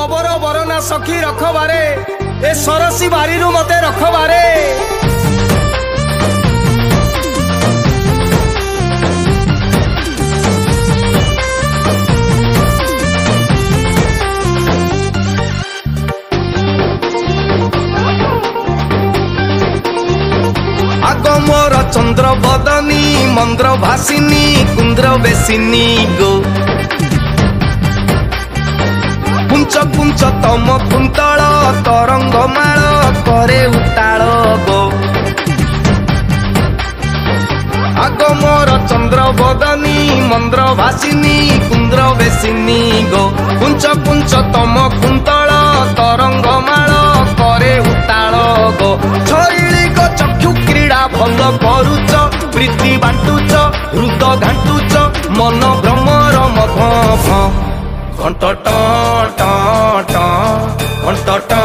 अबर बरना सखी रखबारे ए सरसी बारी मते रखबारे। आगमर चंद्र बदनी मंद्र भासिनी कुंद्र बेसिनी गो पुंच पुंच तम कुंतल तरंग माल करे उताल गो। आगमर चंद्र बदनी मंद्र भासिनी कुंद्र बेसिनी गो पुंच पुंच तम कुंतल तरंग माल करे उताल गो। शैलिक चक्षु क्रीड़ा भल करुच प्रीति बांटुच हृद घाटुच मन भ्रमर मध घंट घंट